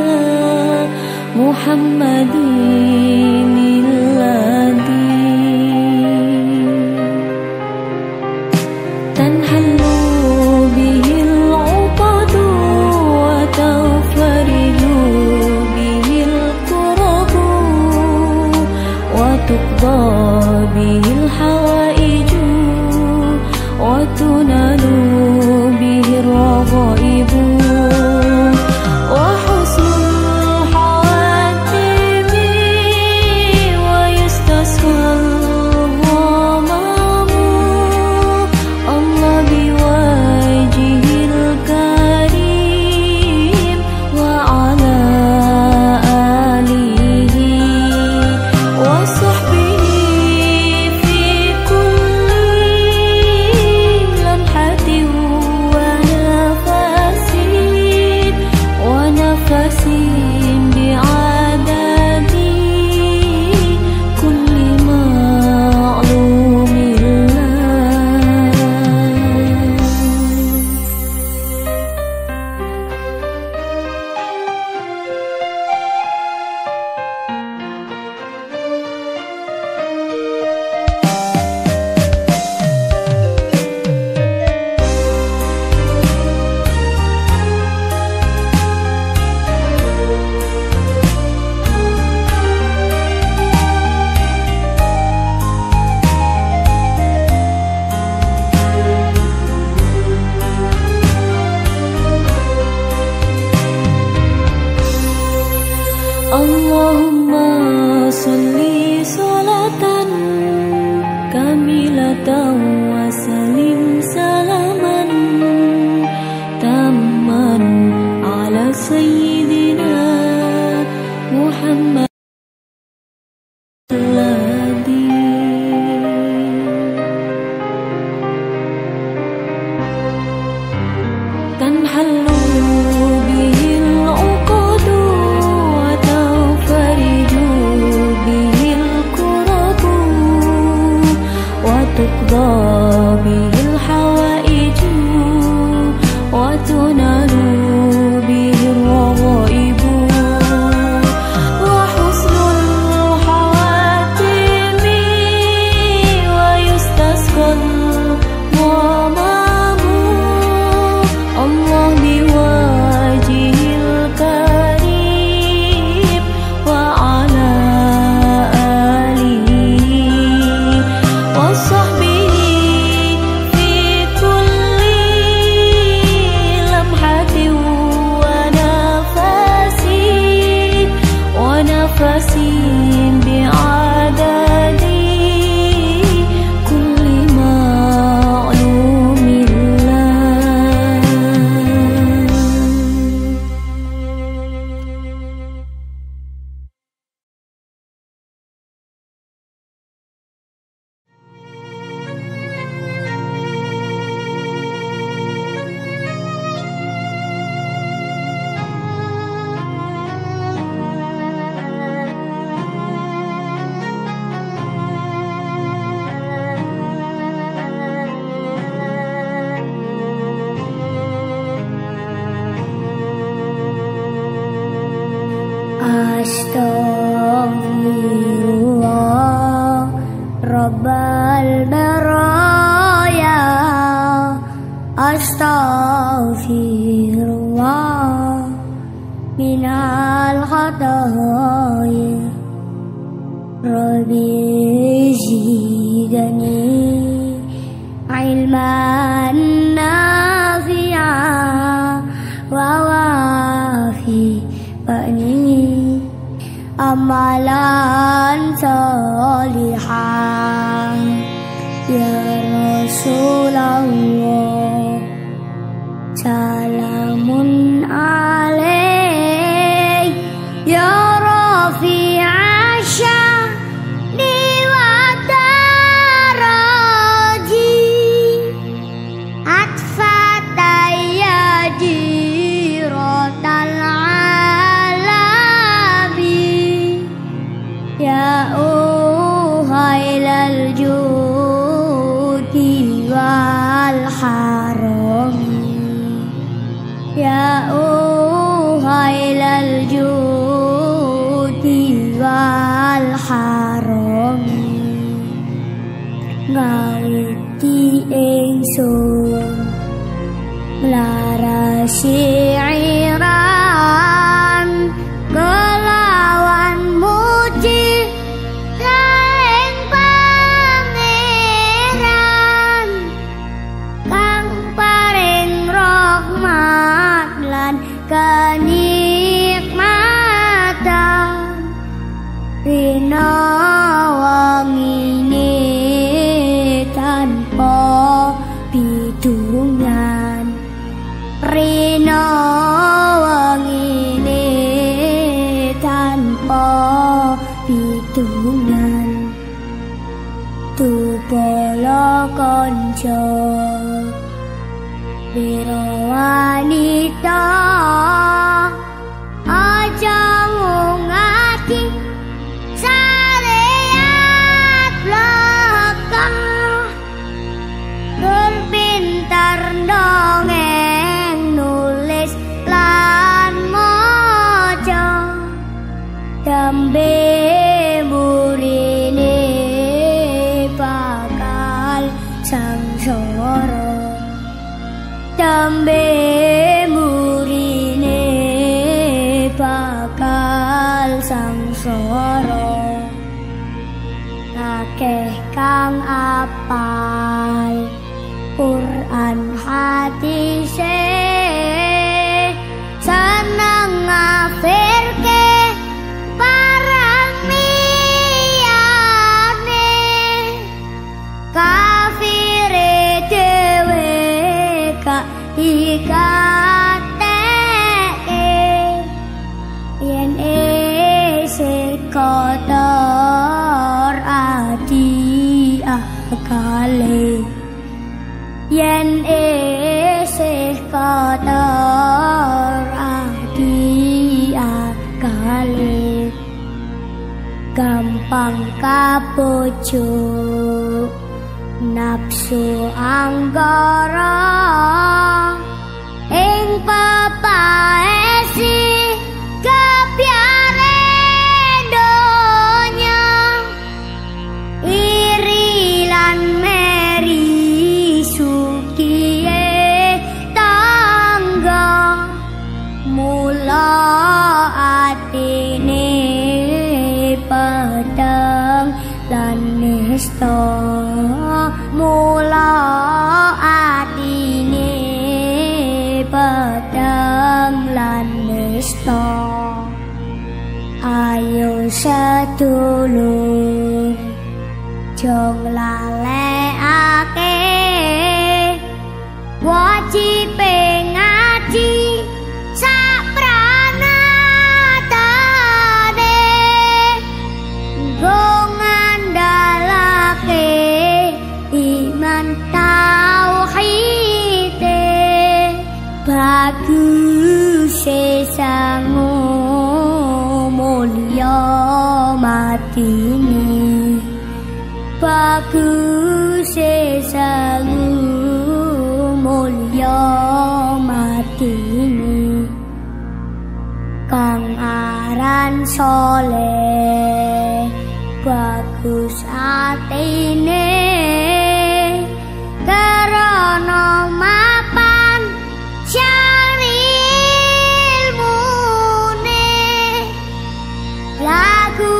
[SPEAKER 3] محمد الذي تنحل به العقد وتنفرج به الكرب وتقضى به الحوائج وتنال به الرغائب وحسن الحواتم ويستسقى الغمام الله بوجهه الكريم وعلى آله وصحبه في كل لمحة ونفس بعدد كل معلوم له. Allahumma salli salatan kamilatan wa salim salaman tamman ala sayyidina Muhammad alladhi tanhallu تقضى به الحوائج وتنال به الرغائب وحسن الحواتم ويستسقى الغمام الله بوجهه الكريم وعلى آله وصحبه في كل لمحة ونفس بعدد كل معلوم له. Astaghfirullah Rabbal baraya Astaghfirullah minal khataaya Rabbi zidni ilman nafi'a wa wafi'ni amalan salihan ya Rasulullah salamun alaik ya rafi'a sya'ni wa daraji atfataya jirotal alabi ya uhailal judi wal harami ya ngawiti ingsun larasi iran kelawan muji laing pangeran kang paring rahmat lan kenikmatan rina wangine tanpa bidungan rina wangine tanpa bidungan tupala kanca wira wanita aja ngati sareat belakang pintar dongeng nulis lan maca tembe murine bakal sangsara tembe murine bakal sangsara akeh kang apal Quran hadise seneng ngafirke parang liyane kafire dhewe gak dikateke yen isih kotor adi akale yen isih kotor adi akale gampang kabujuk nafsu anggara ing pepaesi kebiare donya iri lan meri sukie tangga mula atine pedang lan nista mula atine pedang lan nista ayo sedulur jong lalekake wajib ngaji sak pranatane nggo ngandalake iman tauhide bagus sangu mulya matine bagus sangu mulya matine kang aran soleh bagus atine karana mapan ilmune lagu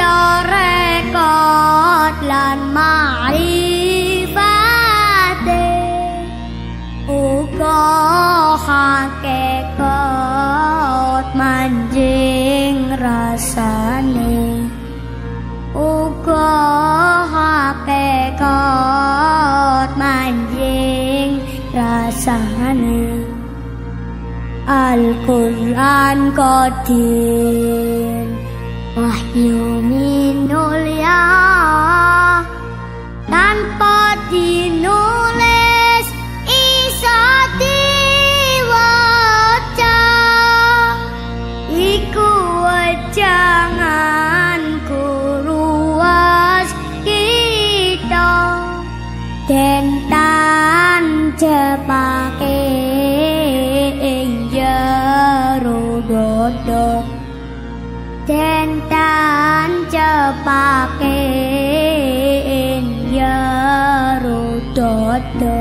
[SPEAKER 3] tarekot lan ma'rifate uga hakikat manjing rasane uga hakikat manjing rasane Al-Quran Qadir wahyu minulya tanpa dinulis isa diwaca iku wejangan kuruas kita dentan cepake ing jero dodo dentan cepake ing jero dodo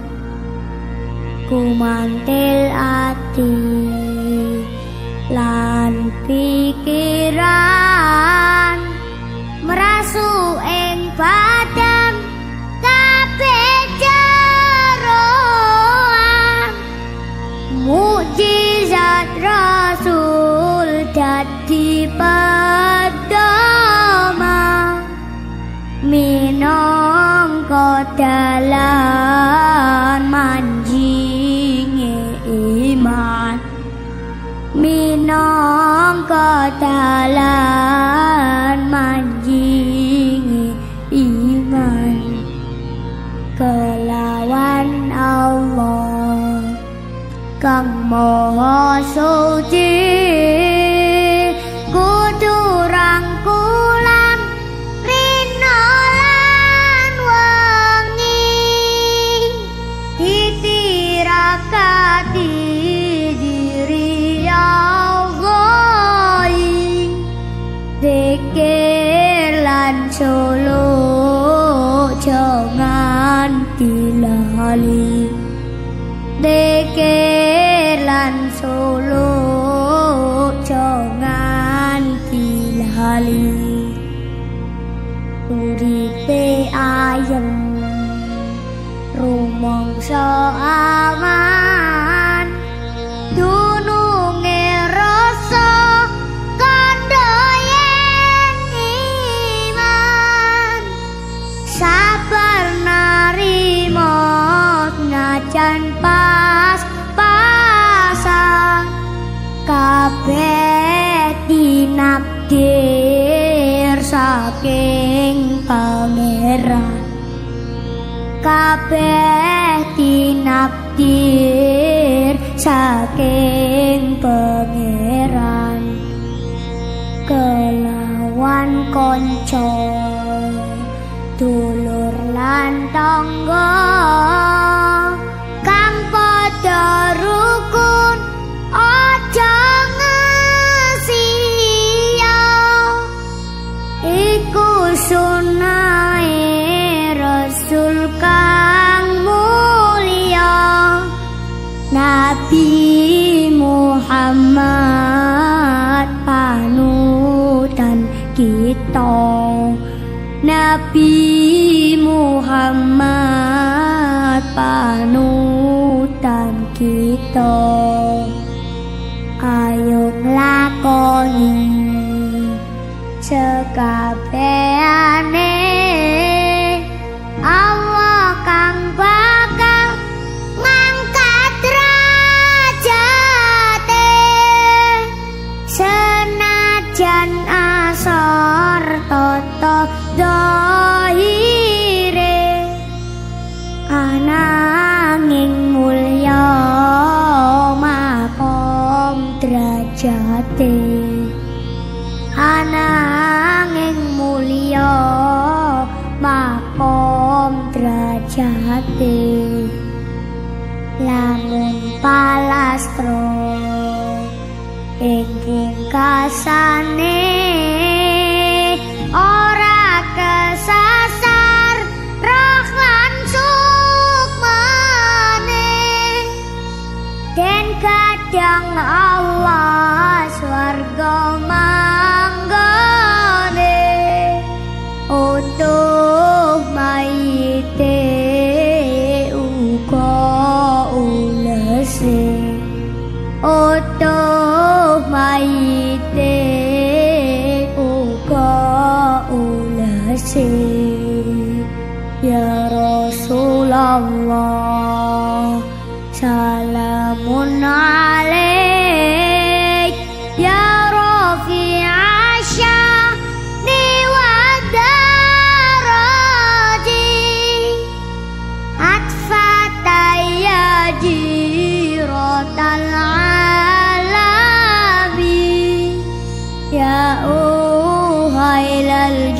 [SPEAKER 3] kumantil ati lan pikiran merasu ing badan kabeh jaroan mukjizat Rasul dadi pedoman minangka dalan manjinge iman minangka dalan manjinge iman kelawan Allah kang maha suci kudu rangkulan rina lan wengi ditirakati diri Allah zikir lan solo jangan dilali zikir lan solo jangan dilali uripe ayem rumangsa aman dununge rasa kandha yen iman sabar narima najan pas-pasan kabeh tinakdir saking pangeran kabeh tinakdir saking pangeran kelawan kanca dulur lan tangga kang padha rukun aja ngesiya iku sunahe Rasul kang mulia Nabi Muhammad panutan kita Nabi Muhammad panutan kita ayo nglakoni sekabehane Allah kang bakal ngangkat derajate senajan asor toto dohire ananging mulya makom derajate ananging mulya makom derajate lamun palastra ing pungkasane ora kesasar roh lan sukmane den kadang Allah swarga manggone utuh mayite uga ulese utuh mayite uga ulese ya Rasulullah salamun alaik ya Rafi asyani wa daraji atfataya jiratal alami ya uhailal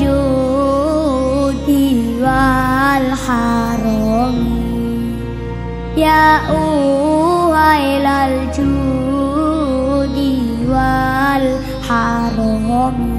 [SPEAKER 3] judi wal harami ya uhailal judi wal harami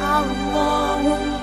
[SPEAKER 3] Allahumma